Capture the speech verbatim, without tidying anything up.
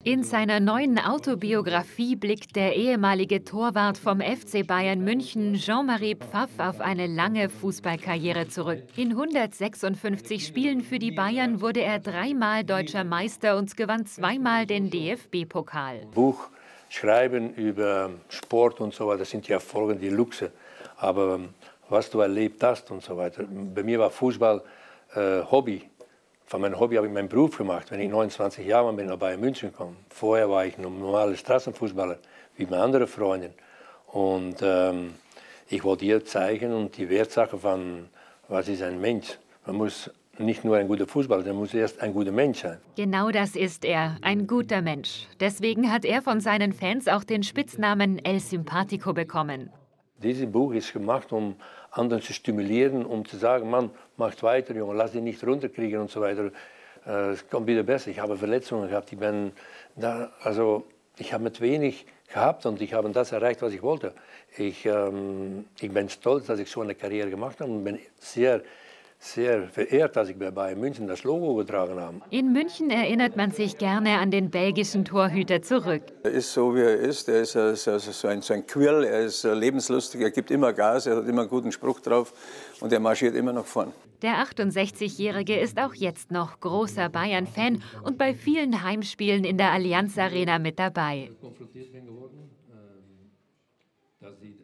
In seiner neuen Autobiografie blickt der ehemalige Torwart vom F C Bayern München, Jean-Marie Pfaff, auf eine lange Fußballkarriere zurück. In hundertsechsundfünfzig Spielen für die Bayern wurde er dreimal deutscher Meister und gewann zweimal den D F B-Pokal. Buch schreiben über Sport und so weiter, das sind ja Erfolge, die Luxe. Aber was du erlebt hast und so weiter. Bei mir war Fußball äh, Hobby. Von meinem Hobby habe ich meinen Beruf gemacht. Wenn ich neunundzwanzig Jahre bin, nach Bayern München gekommen. Vorher war ich ein normaler Straßenfußballer, wie meine anderen Freunde. Und ähm, ich wollte ihr zeigen und die Wertsache von, was ist ein Mensch. Man muss nicht nur ein guter Fußballer, man muss erst ein guter Mensch sein. Genau das ist er, ein guter Mensch. Deswegen hat er von seinen Fans auch den Spitznamen El Simpatico bekommen. Dieses Buch ist gemacht, um anderen zu stimulieren, um zu sagen, Mann, mach weiter, Junge, lass dich nicht runterkriegen und so weiter. Äh, es kommt wieder besser. Ich habe Verletzungen gehabt, ich bin da, also ich habe mit wenig gehabt und ich habe das erreicht, was ich wollte. Ich, ähm, ich bin stolz, dass ich so eine Karriere gemacht habe und bin sehr, sehr verehrt, dass ich bei Bayern München das Logo getragen habe. In München erinnert man sich gerne an den belgischen Torhüter zurück. Er ist so, wie er ist. Er ist so ein, so ein Quirl, er ist lebenslustig, er gibt immer Gas, er hat immer einen guten Spruch drauf und er marschiert immer nach vorn. Der achtundsechzigjährige ist auch jetzt noch großer Bayern-Fan und bei vielen Heimspielen in der Allianz Arena mit dabei.